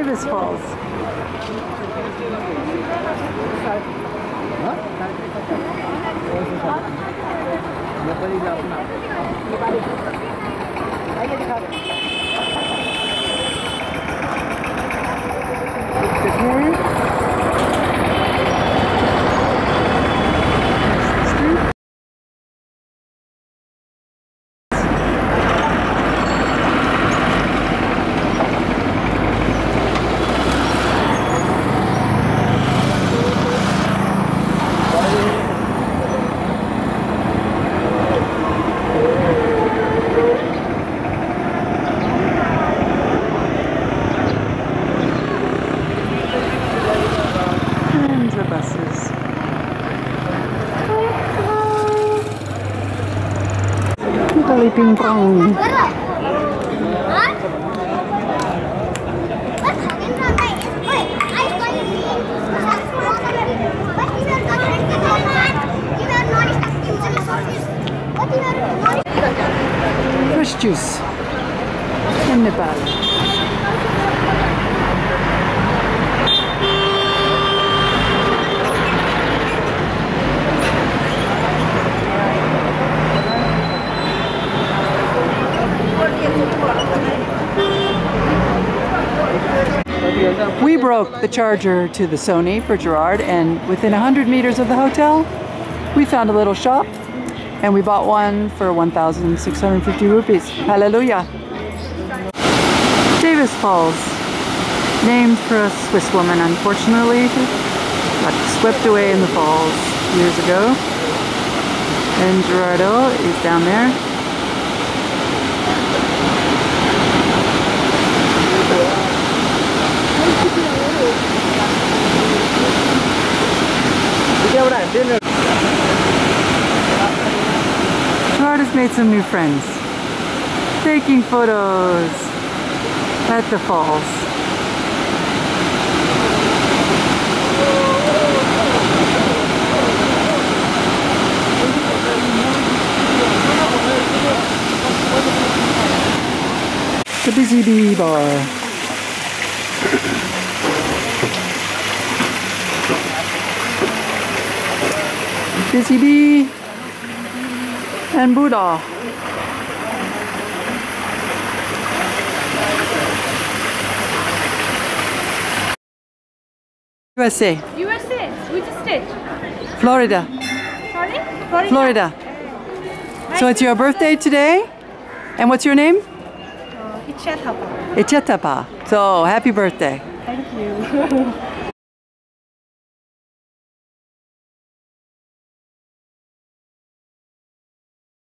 Davis Falls. Ping pong. Fresh juice in Nepal. We broke the charger to the Sony for Gerard, and within 100 meters of the hotel, we found a little shop, and we bought one for 1,650 rupees. Hallelujah! Davis Falls, named for a Swiss woman, unfortunately, got swept away in the falls years ago. And Gerardo is down there. Gerard has made some new friends, taking photos at the falls. The Busy Bee Bar. Busy Bee and Buddha. USA. USA? Which state? Florida. Sorry? Florida. So it's your birthday today? And what's your name? Ichetapa. Ichetapa. So happy birthday. Thank you.